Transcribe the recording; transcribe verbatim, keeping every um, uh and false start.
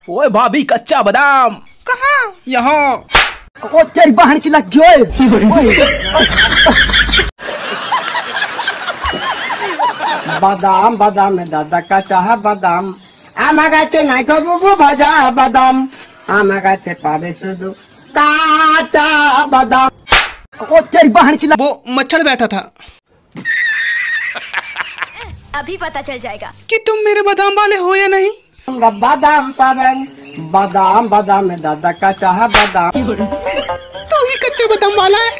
ओए भाभी कच्चा बादाम कहाँ? यहाँ। ओ तेरी बहन की लग गई। बादाम बादाम में दादा का चाह बादाम आमा गाचे नाई को बुबु भजा बादाम आमा गाचे पावे सुदु काचा बादाम। ओ तेरी बहन की लग... वो मच्छर बैठा था। अभी पता चल जाएगा कि तुम मेरे बादाम वाले हो या नहीं। बादाम पावन बादाम बादाम में दादा का चाह बादाम। तू ही कच्चे बादाम वाला है।